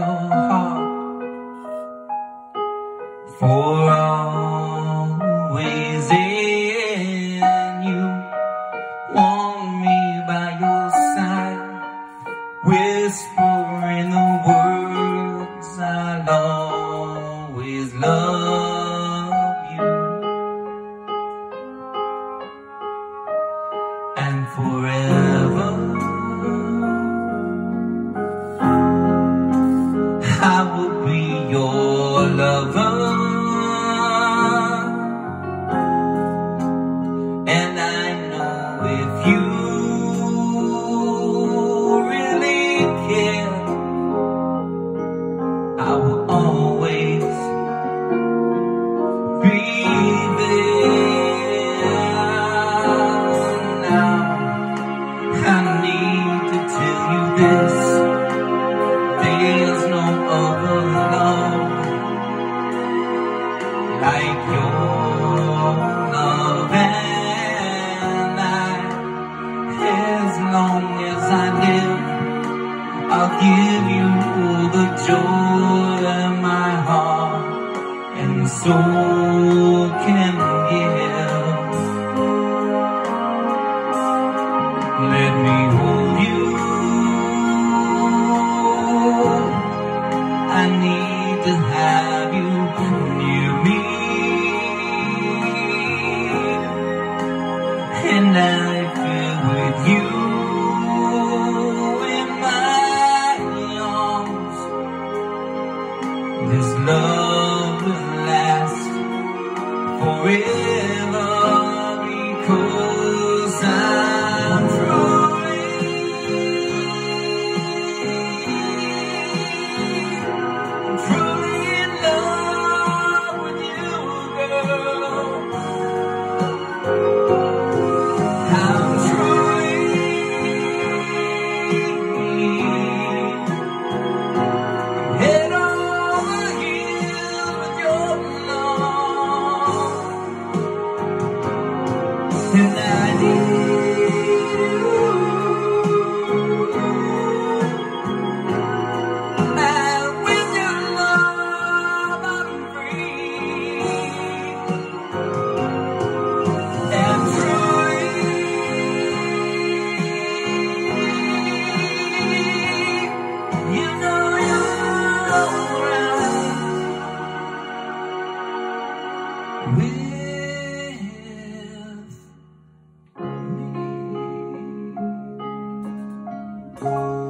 your heart for always, and you want me by your side, whispering the words I'll always love you, and forever I will be your lover. And I know if you really care, I will always be there. Now I need to tell you this: there's no other love like your love, and as long as I live, I'll give you all the joy my heart and soul can give. Let me hold you. I need to have you near me, and I feel with you in my arms. This love will last forever, because I'm truly in love with you, girl. I'm truly head over heels with your love, and I need you. And with your love I'm free, and truly you know you're around with me.